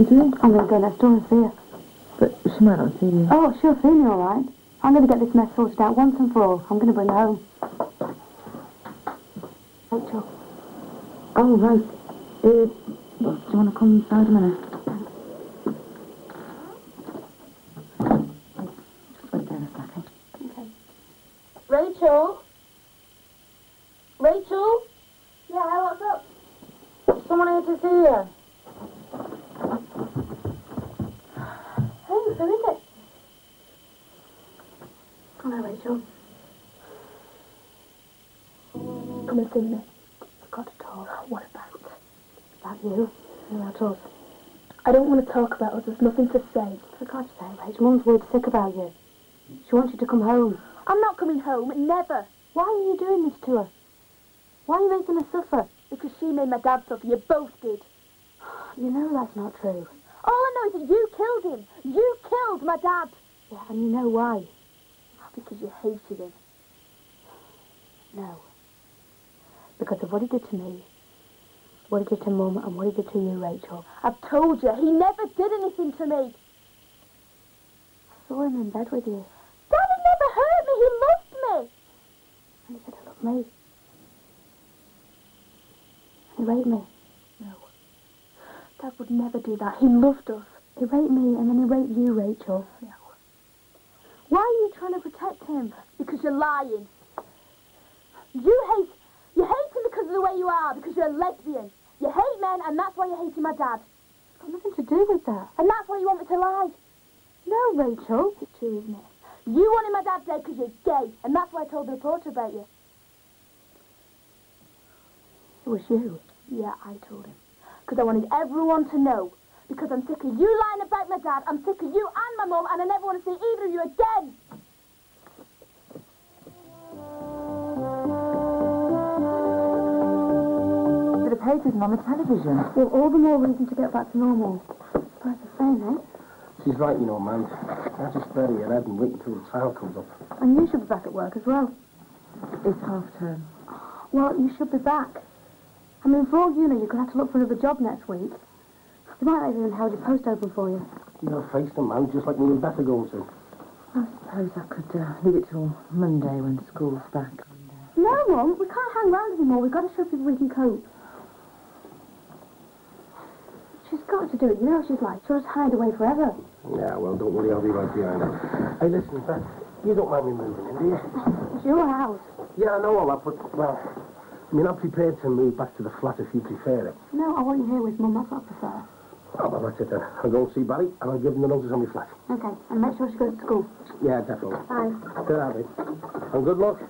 you doing? I'm going to go next door and see her. But she might not see you. Oh, she'll see me all right. I'm going to get this mess sorted out once and for all. I'm going to bring her home. Rachel. Oh, right. Do you want to come inside a minute? Just wait there a second. Okay. Rachel? Rachel? Yeah, what's up? Someone here to see you. Who is it? Hello, Rachel. Come and see me. I've got to talk. What about? About you. About us. I don't want to talk about us. There's nothing to say. For God's sake, Rachel, Mum's worried sick about you. She wants you to come home. I'm not coming home. Never. Why are you doing this to her? Why are you making her suffer? Because she made my dad suffer. You both did. You know that's not true. All I know is that you killed him. You killed my dad. Yeah, and you know why? Because you hated him. No. Because of what he did to me, what he did to Mum, and what he did to you, Rachel. I've told you, he never did anything to me. I saw him in bed with you. Daddy never hurt me. He loved me. And he said he loved me. He raped me. No. Dad would never do that. He loved us. He raped me, and then he raped you, Rachel. No. Why are you trying to protect him? Because you're lying. You hate him because of the way you are, because you're a lesbian. You hate men, and that's why you're hating my dad. It's got nothing to do with that. And that's why you want me to lie. No, Rachel. It's true, isn't it? You wanted my dad dead because you're gay, and that's why I told the reporter about you. It was you. Yeah, I told him. Because I wanted everyone to know. Because I'm sick of you lying about my dad, I'm sick of you and my mum, and I never want to see either of you again. The papers and on the television. Well, all the more reason to get back to normal. That's the same, eh? She's right, you know, man. I just bury your head and wait until the child comes up. And you should be back at work as well. It's half term. Well, you should be back. I mean, for all you know, you could have to look for another job next week. They might not even hold your post open for you. You'll face them, man, just like me and Beth are going to. I suppose I could leave it till Monday when school's back. No, Mum, we can't hang around anymore. We've got to show people we can cope. She's got to do it. You know what she's like. She'll just hide away forever. Yeah, well, don't worry, I'll be right behind her. Hey, listen, Beth, you don't mind me moving in, do you? It's your house. Yeah, I know all that, but, well, I mean, I'm prepared to move back to the flat if you prefer it. No, I want you here with Mum. That's what I prefer. Oh, well, that's it then. I'll go and see Barry, and I'll give him the notice on my flat. Okay, and make sure she goes to school. Yeah, definitely. Bye. Good Abby. And good luck.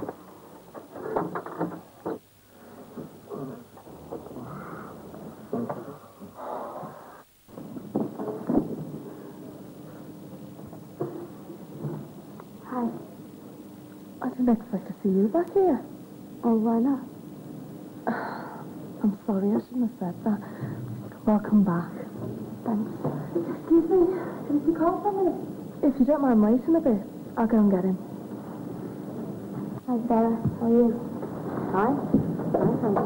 Hi. I didn't expect to see you back here. Oh, why not? I'm sorry, I shouldn't have said that. Welcome back. Thanks. Excuse me, can you call somebody? If you don't mind waiting a bit, I'll go and get him. Hi, Sarah. How are you? Hi. Hi, thanks.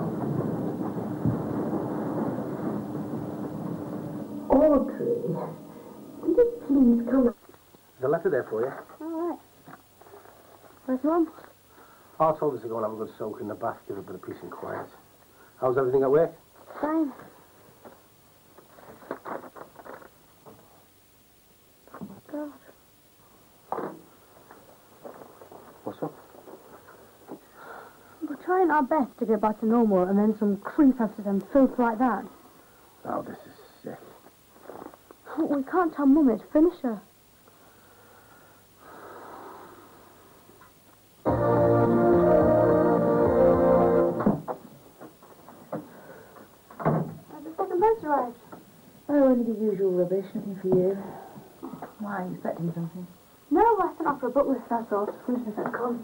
Audrey, will you please come? There's a letter there for you. All right. Where's Mum? I told us to go and have a good soak in the bath, give it a bit of peace and quiet. How's everything at work? Fine. God. What's up? We're trying our best to get back to normal, and then some creep has to send filth like that. Oh, this is sick. We can't tell Mum it's finished her. Has the second post arrived? Oh, only the usual rubbish, nothing for you. Why, are you expecting something? No, I sent off for a book list, that's all. Just wondering if it'd come.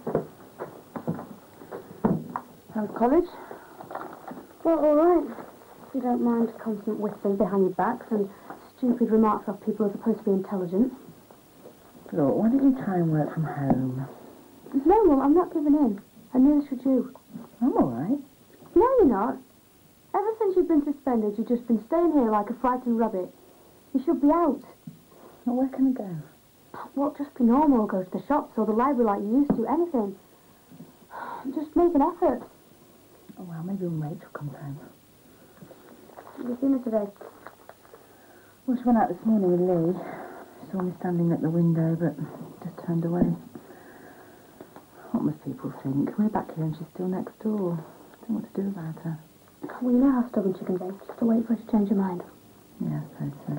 How's college? Well, all right. If you don't mind constant whispering behind your backs and stupid remarks off people who are supposed to be intelligent. Look, why don't you try and work from home? No, Mum, I'm not giving in. And neither should you. I'm all right. No, you're not. Ever since you've been suspended, you've just been staying here like a frightened rabbit. You should be out. Well, where can I go? Well, just be normal. Go to the shops or the library like you used to. Anything. Just make an effort. Oh, well, maybe when Rachel comes home. Have you seen her today? Well, she went out this morning with Lee. She saw me standing at the window, but just turned away. What must people think? We're back here and she's still next door. I don't know what to do about her. Well, you know how stubborn she can be. Just to wait for her to change her mind. Yeah, I suppose so.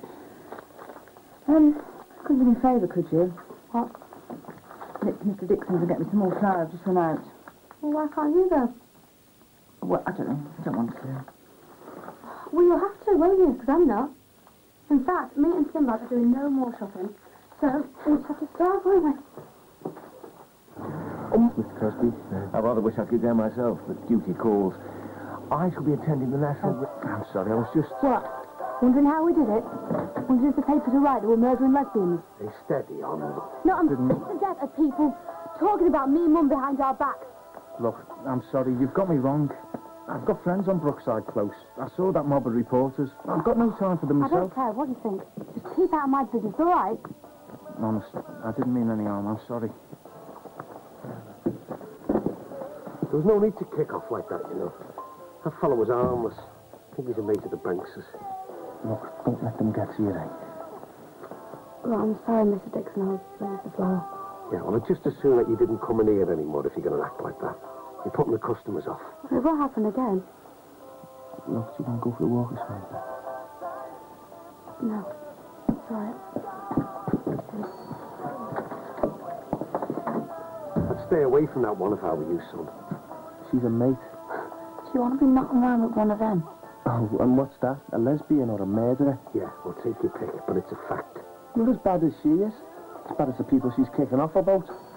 Couldn't do me a favour, could you? What? Nip to Mr. Dixon's and get me some more flour. I've just run out. Well, why can't you go? Well, I don't know. I don't want to. Well, you'll have to, won't you? Because I'm not. In fact, me and Sinbad are doing no more shopping. So, we'll just have to starve, won't we? Mr. Crosby, I rather wish I could go myself, but duty calls. I shall be attending the National... I'm sorry, I was just... What? Wondering how we did it? Wondering if the papers are right that we're murdering lesbians? Hey, steady on. No, I'm sick to death of people talking about me and Mum behind our backs. Look, I'm sorry, you've got me wrong. I've got friends on Brookside Close. I saw that mob of reporters. I've got no time for them I myself. don't care what you think. Just keep out of my business, all right? Honest, I didn't mean any harm. I'm sorry. There was no need to kick off like that, you know. That fellow was harmless. I think he's a mate of the Banks's. Look, don't let them get to you, eh? Well, I'm sorry, Mr. Dixon. I was playing the flower. Yeah, well, I'd just as soon that you didn't come in here anymore if you're going to act like that. You're putting the customers off. It will happen again. Look, do you want to go for a walk or something? No. It's all right. I'd stay away from that one if I were you, son. She's a mate. Do you want to be knocking around with one of them? Oh, and what's that? A lesbian or a murderer? Yeah, well, take your pick, but it's a fact. Not as bad as she is. As bad as the people she's kicking off about.